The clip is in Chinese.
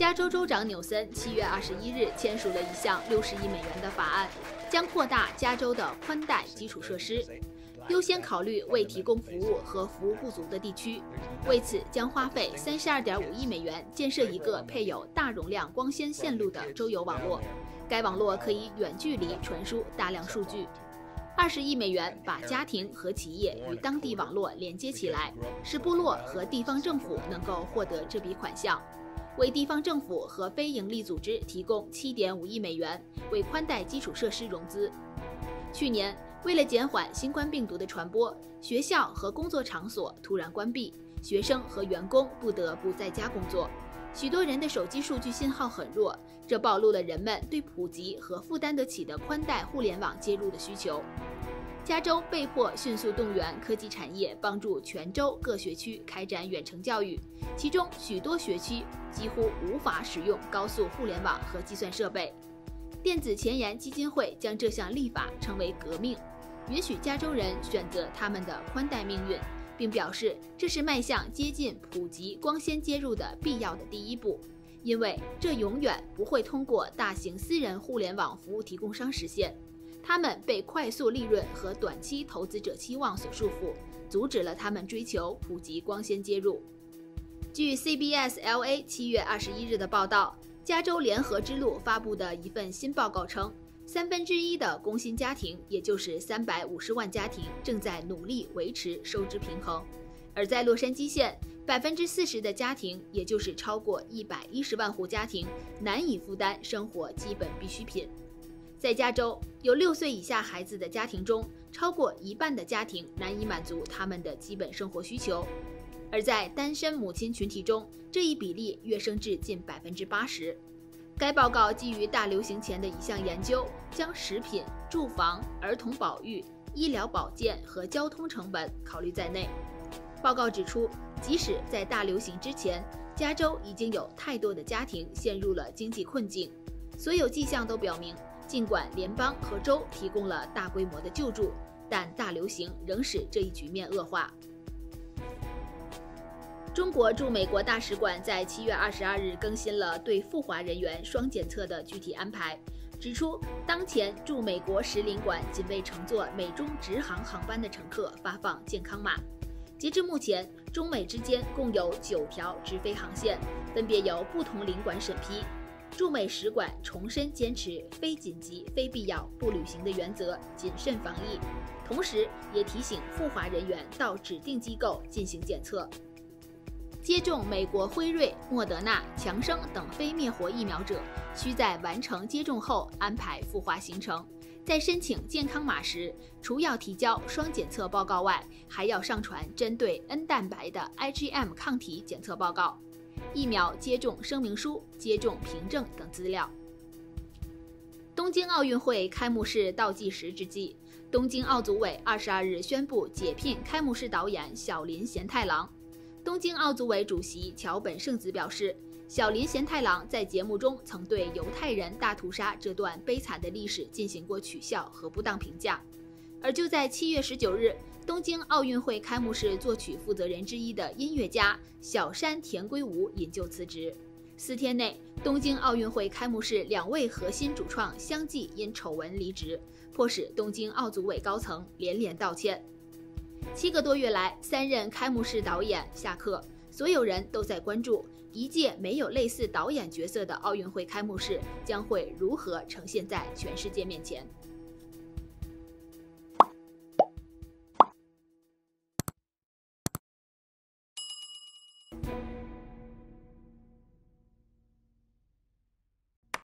加州州长纽森7月21日签署了一项60亿美元的法案，将扩大加州的宽带基础设施，优先考虑未提供服务和服务不足的地区。为此，将花费32.5亿美元建设一个配有大容量光纤线路的州有网络，该网络可以远距离传输大量数据。20亿美元把家庭和企业与当地网络连接起来，使部落和地方政府能够获得这笔款项。为地方政府和非营利组织提供7.5亿美元，为宽带基础设施融资。去年，为了减缓新冠病毒的传播，学校和工作场所突然关闭，学生和员工不得不在家工作。许多人的手机数据信号很弱，这暴露了人们对普及和负担得起的宽带互联网接入的需求。加州被迫迅速动员科技产业，帮助全州各学区开展远程教育，其中许多学区几乎无法使用高速互联网和计算设备。电子前沿基金会将这项立法称为革命，允许加州人选择他们的宽带命运，并表示这是迈向接近普及光纤接入的必要的第一步，因为这永远不会通过大型私人互联网服务提供商实现。他们被快速利润和短期投资者期望所束缚，阻止了他们追求普及光纤接入。据 CBS LA 7月21日的报道，加州联合之路发布的一份新报告称，1/3的工薪家庭，也就是350万家庭，正在努力维持收支平衡。而在洛杉矶县，40%的家庭，也就是超过110万户家庭，难以负担生活基本必需品。在加州，有6岁以下孩子的家庭中，超过一半的家庭难以满足他们的基本生活需求。而在单身母亲群体中，这一比例跃升至近80%。该报告基于大流行前的一项研究，将食品、住房、儿童保育、医疗保健和交通成本考虑在内。报告指出，即使在大流行之前，加州已经有太多的家庭陷入了经济困境。所有迹象都表明，尽管联邦和州提供了大规模的救助，但大流行仍使这一局面恶化。中国驻美国大使馆在7月22日更新了对赴华人员双检测的具体安排，指出当前驻美国使领馆仅为乘坐美中直航航班的乘客发放健康码。截至目前，中美之间共有9条直飞航线，分别由不同领馆审批。驻美使馆重申坚持非紧急、非必要不旅行的原则，谨慎防疫，同时也提醒赴华人员到指定机构进行检测。接种美国辉瑞、莫德纳、强生等非灭活疫苗者，需在完成接种后安排赴华行程。在申请健康码时，除要提交双检测报告外，还要上传针对 N 蛋白的 IgM 抗体检测报告、疫苗接种声明书、接种凭证等资料。东京奥运会开幕式倒计时之际，东京奥组委22日宣布解聘开幕式导演小林贤太郎。东京奥组委主席桥本圣子表示，小林贤太郎在节目中曾对犹太人大屠杀这段悲惨的历史进行过取笑和不当评价。而就在7月19日，东京奥运会开幕式作曲负责人之一的音乐家小山田圭吾引咎辞职。4天内，东京奥运会开幕式2位核心主创相继因丑闻离职，迫使东京奥组委高层连连道歉。7个多月来，3任开幕式导演下课，所有人都在关注一届没有类似导演角色的奥运会开幕式将会如何呈现在全世界面前。